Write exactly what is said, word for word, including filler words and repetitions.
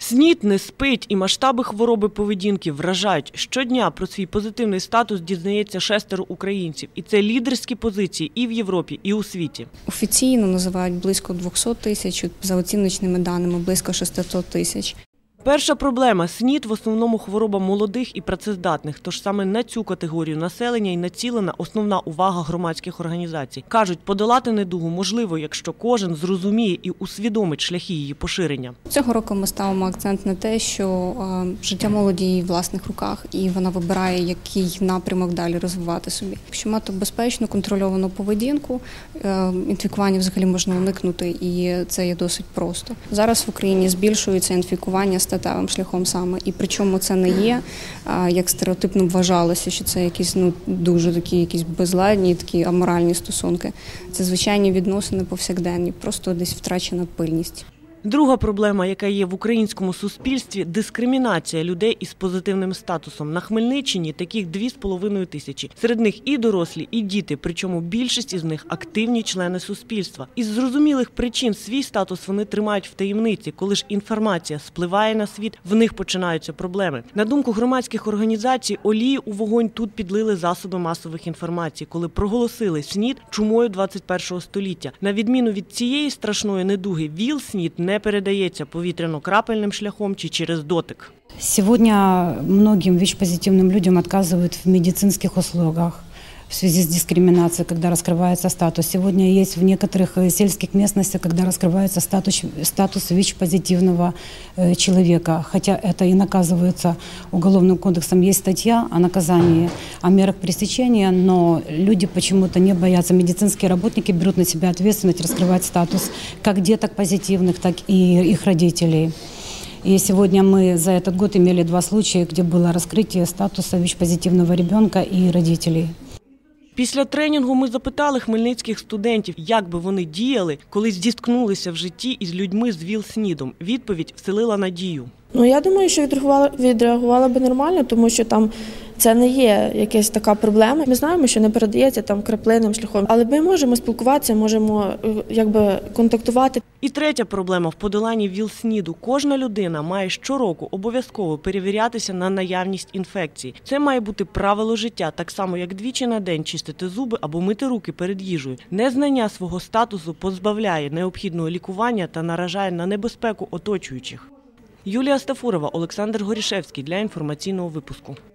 СНІД не спить, і масштаби хвороби поведінки вражають. Щодня про свій позитивний статус дізнається шестеро українців. І це лідерські позиції і в Європі, і у світі. Офіційно називають близько двохсот тисяч, за оціночними даними близько шестисот тисяч. Перша проблема – СНІД в основному хвороба молодих і працездатних, тож саме на цю категорію населення і націлена основна увага громадських організацій. Кажуть, подолати недугу можливо, якщо кожен зрозуміє і усвідомить шляхи її поширення. Цього року ми ставимо акцент на те, що життя молоді в її власних руках, і вона вибирає, який напрямок далі розвивати собі. Якщо мати безпечну, контрольовану поведінку, інфікування взагалі можна уникнути, і це є досить просто. Зараз в Україні збільшується інфікування статевим шляхом саме. І причому це не є, як стереотипно вважалося, що це якісь ну, дуже такі якісь безладні, такі аморальні стосунки. Це звичайні відносини повсякденні, просто десь втрачена пильність. Друга проблема, яка є в українському суспільстві – дискримінація людей із позитивним статусом. На Хмельниччині таких дві з половиною тисячі. Серед них і дорослі, і діти, причому більшість із них – активні члени суспільства. Із зрозумілих причин свій статус вони тримають в таємниці. Коли ж інформація спливає на світ, в них починаються проблеми. На думку громадських організацій, олії у вогонь тут підлили засоби масових інформацій, коли проголосили СНІД чумою двадцять першого століття. На відміну від цієї страшної недуги, ВІЛ-СНІД не передається повітряно-крапельним шляхом чи через дотик. Сегодня многим ВИЧ-позитивным людям отказывают в медицинских услугах в связи с дискриминацией, когда раскрывается статус. Сегодня есть в некоторых сельских местностях, когда раскрывается статус, статус ВИЧ-позитивного человека. Хотя это и наказывается Уголовным кодексом. Есть статья о наказании, о мерах пресечения, но люди почему-то не боятся. Медицинские работники берут на себя ответственность раскрывать статус как деток позитивных, так и их родителей. И сегодня мы за этот год имели два случая, где было раскрытие статуса ВИЧ-позитивного ребенка и родителей. Після тренінгу ми запитали хмельницьких студентів, як би вони діяли, коли зіткнулися в житті із людьми з ВІЛ-СНІДом. Відповідь вселила надію. Ну, я думаю, що відреагувала, відреагувала би нормально, тому що там це не є якась така проблема. Ми знаємо, що не передається там краплинним шляхом, але ми можемо спілкуватися, можемо якби контактувати. І третя проблема в подоланні ВІЛ-СНІДу. Кожна людина має щороку обов'язково перевірятися на наявність інфекції. Це має бути правило життя, так само як двічі на день чистити зуби або мити руки перед їжею. Незнання свого статусу позбавляє необхідного лікування та наражає на небезпеку оточуючих. Юлія Стафурова, Олександр Горішевський для інформаційного випуску.